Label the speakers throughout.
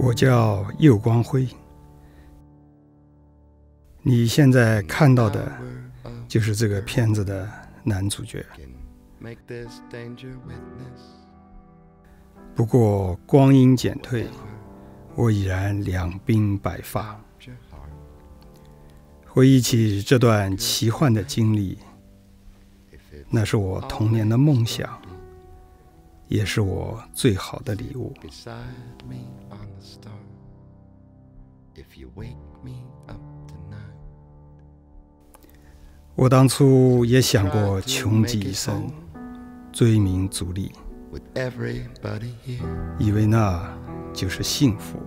Speaker 1: 我叫右光辉。你现在看到的就是这个片子的男主角。不过光阴减退，我已然两鬓白发。回忆起这段奇幻的经历，那是我童年的梦想，也是我最好的礼物。我当初也想过穷极一生追名逐利，以为那就是幸福。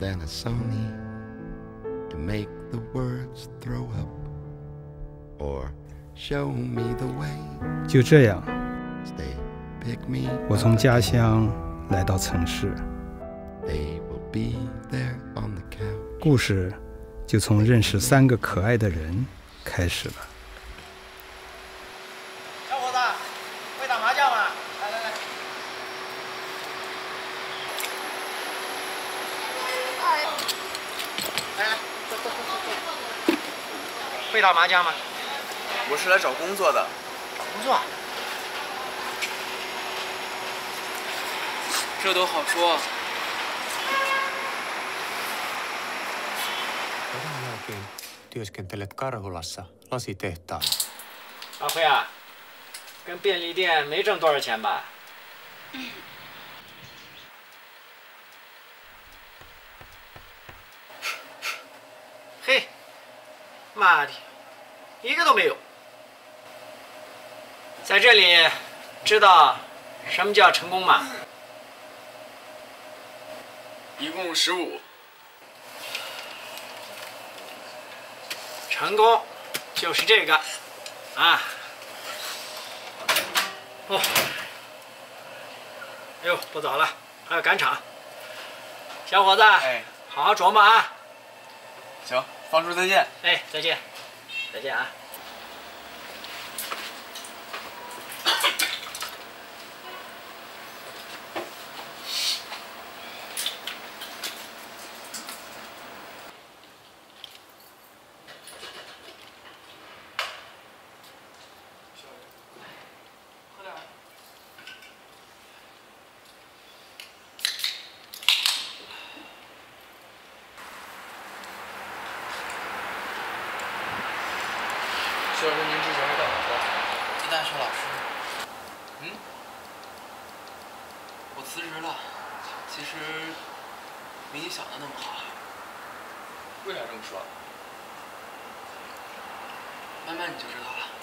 Speaker 1: 就这样，我从家乡来到城市，故事就从认识3个可爱的人开始了。
Speaker 2: 小伙子，会打麻将吗？来来来。来来，坐坐坐坐坐。会打麻将吗？
Speaker 3: 我是来找工作的。
Speaker 2: 找工作？
Speaker 3: 这都好说。
Speaker 4: Sodan jälkeen työskentelet Karhulassa lasitehtaalla.
Speaker 2: 阿辉啊，跟便利店没挣多少钱吧？嘿，妈的，一个都没有。在这里，知道什么叫成功吗？
Speaker 3: 一共15。
Speaker 2: 成功就是这个，啊！哦，哎呦，不早了，还要赶场。小伙子，
Speaker 3: 哎，
Speaker 2: 好好琢磨啊！
Speaker 3: 行，方叔再见。
Speaker 2: 哎，再见，再见啊！
Speaker 3: 徐老师，您之前是干嘛的？
Speaker 5: 大学老师。我辞职了，其实没你想的那么好。
Speaker 3: 为啥这么说？
Speaker 5: 慢慢你就知道了。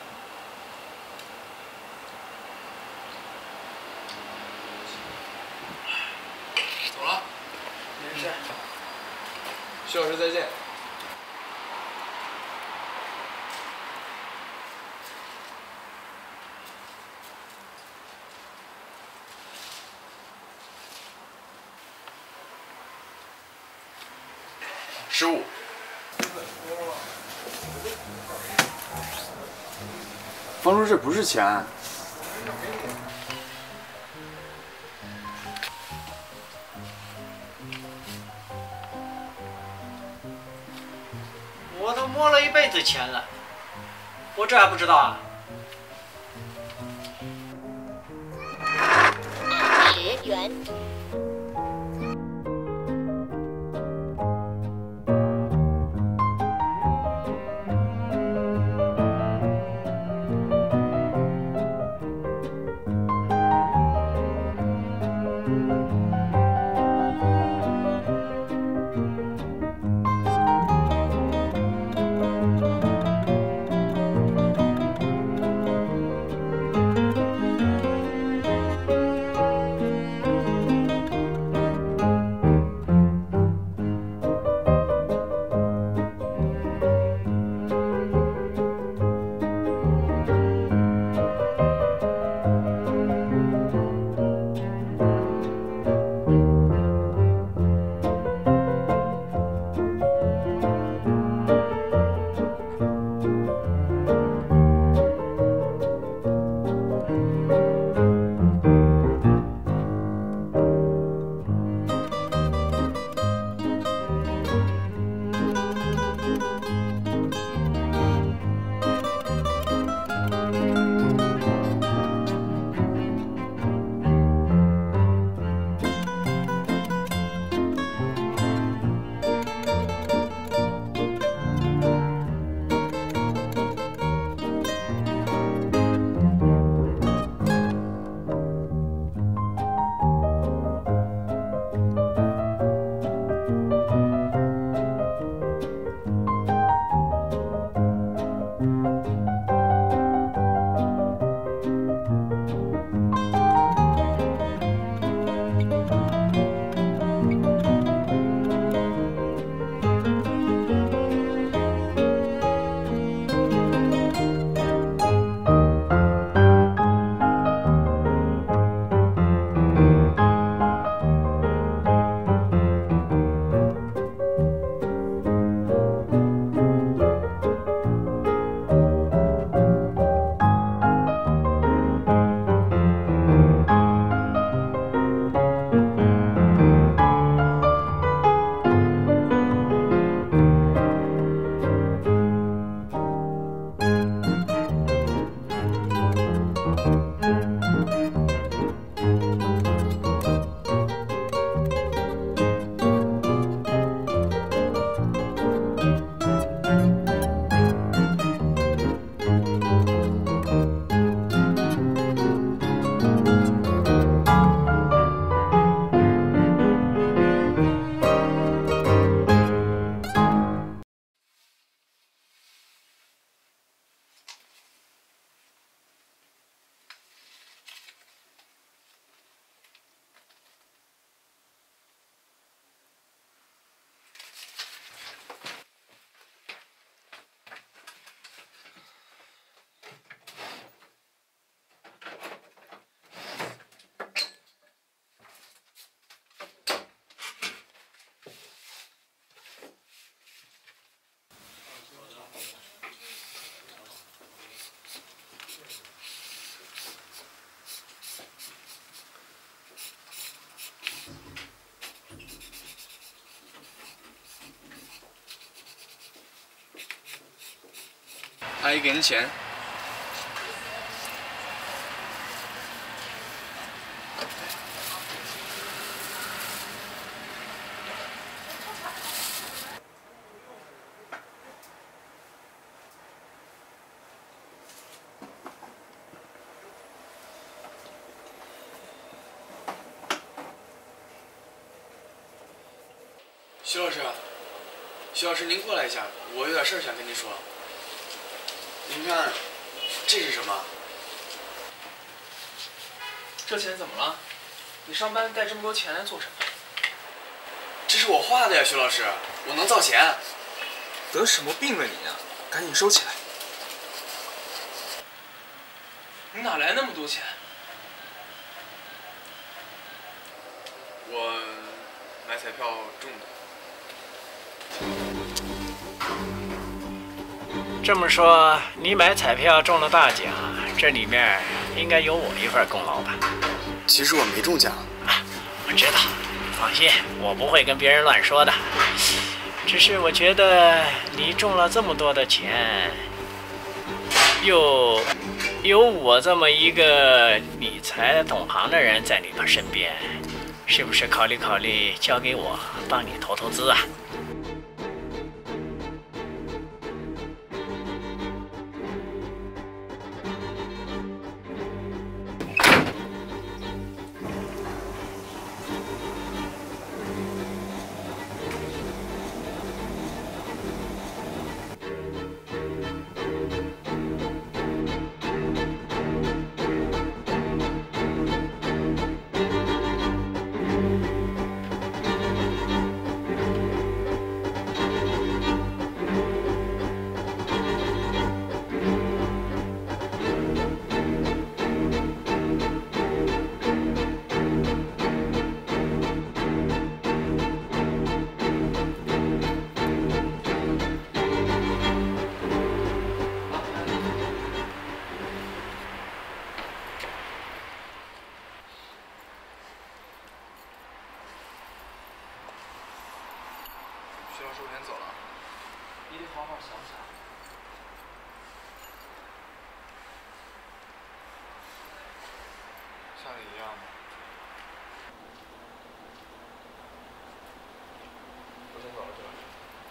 Speaker 5: 走了。没事。
Speaker 3: 徐老师再见。15。方叔，这不是钱。
Speaker 2: 我都摸了一辈子钱了，我这还不知道啊？
Speaker 6: 10元。
Speaker 3: 阿姨给您钱。徐老师，徐老师，您过来一下，我有点事儿想跟您说。您看，这是什么？
Speaker 5: 这钱怎么了？你上班带这么多钱来做什么？
Speaker 3: 这是我画的呀，徐老师，我能造钱。
Speaker 5: 得什么病了你啊？赶紧收起来！你哪来那么多钱？
Speaker 3: 我买彩票中的。
Speaker 2: 这么说，你买彩票中了大奖，这里面应该有我一份功劳吧？
Speaker 3: 其实我没中奖。
Speaker 2: 我知道，放心，我不会跟别人乱说的。只是我觉得你中了这么多的钱，又有我这么一个理财懂行的人在你的身边，是不是考虑考虑交给我帮你投投资啊？
Speaker 3: 徐老师，我先走了。
Speaker 5: 你得好好想想。
Speaker 3: 像你一样吗？我先走了，徐老师。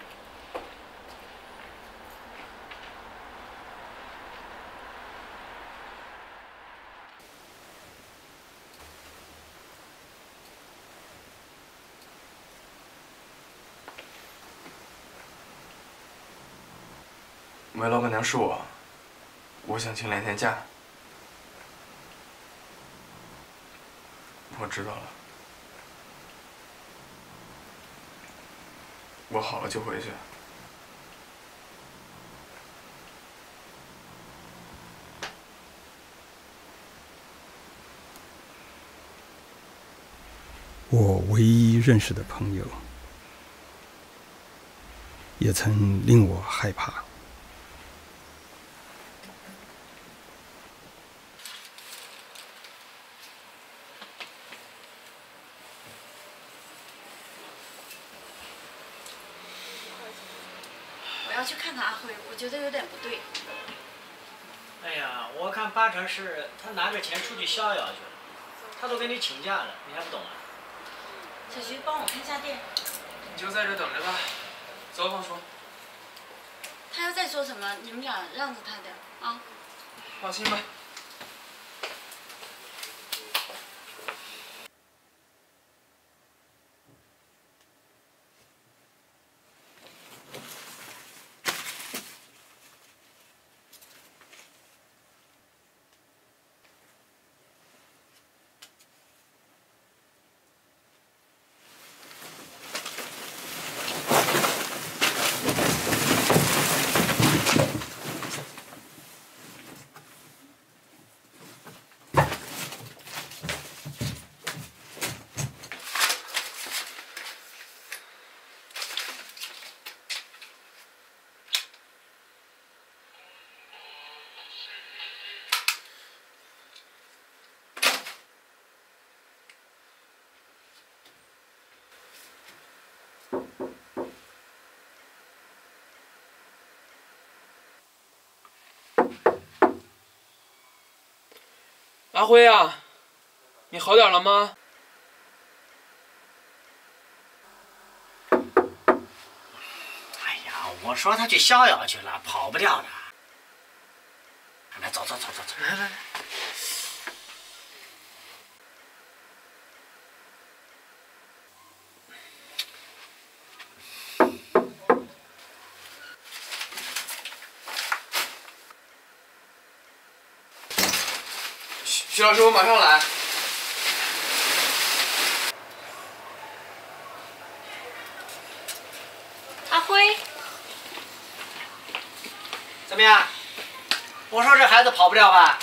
Speaker 3: 喂，老板娘，是我。我想请2天假。我知道了。我好了就回去。
Speaker 1: 我唯一认识的朋友，也曾令我害怕。
Speaker 6: 我要去看看阿辉，我觉得有点不对。
Speaker 2: 哎呀，我看八成是他拿着钱出去逍遥去了，他都跟你请假了，你还不懂啊？
Speaker 6: 小徐，帮我看下店。
Speaker 5: 你就在这等着吧。走，方叔。
Speaker 6: 他要再说什么，你们俩让着他点啊。
Speaker 5: 放心吧。 阿辉啊，你好点了吗？
Speaker 2: 哎呀，我说他去逍遥去了，跑不掉的。来，走，来来来。
Speaker 3: 徐老师，我马上来。
Speaker 6: 阿辉，
Speaker 2: 怎么样？我说这孩子跑不掉吧？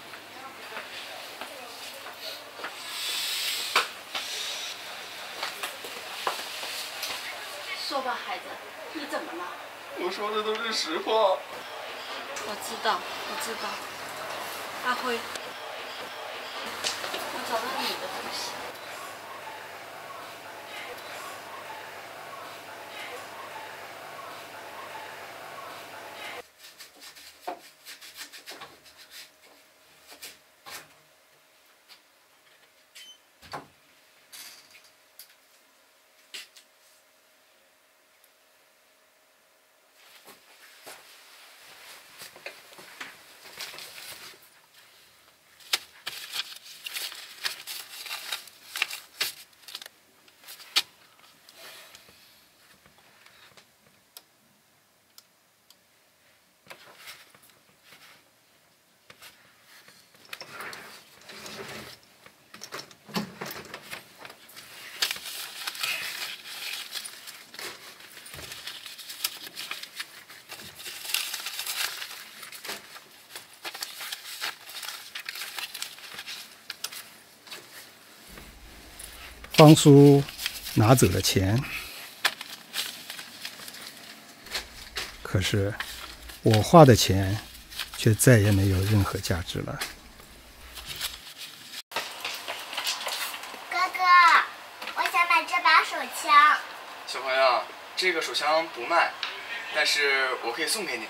Speaker 6: 说吧，孩子，你怎么了？
Speaker 3: 我说的都是实话。
Speaker 6: 我知道。阿辉，我找到你的东西。
Speaker 1: 方叔拿走了钱，可是我花的钱却再也没有任何价值了。
Speaker 7: 哥哥，我想买这把手枪。
Speaker 3: 小朋友，这个手枪不卖，但是我可以送给你。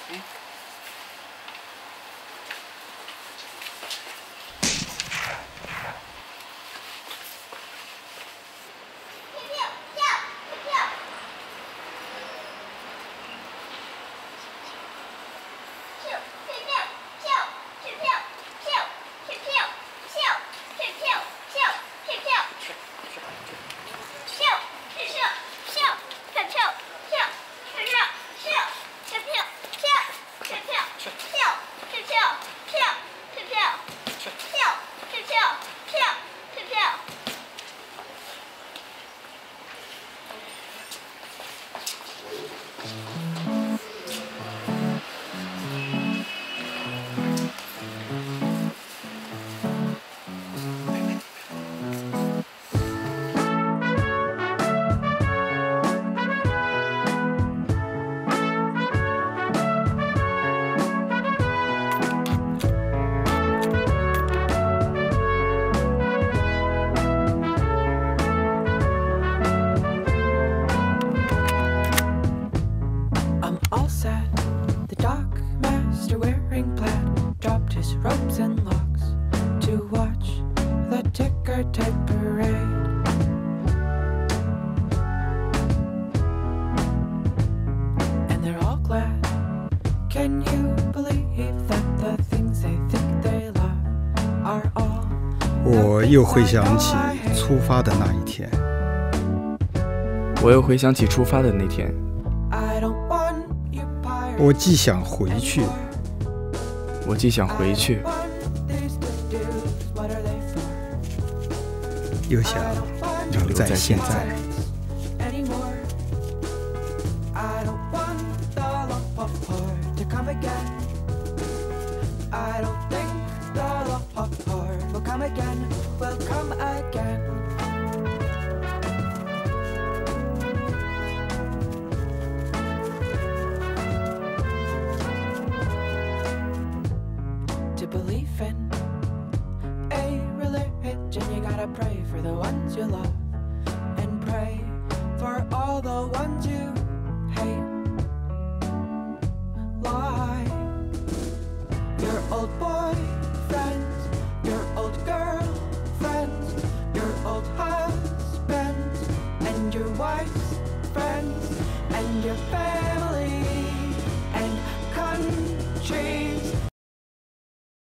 Speaker 1: 我又回想起出发的那一天，我既想回去，又想留在现在。
Speaker 8: wife, friends, and your family.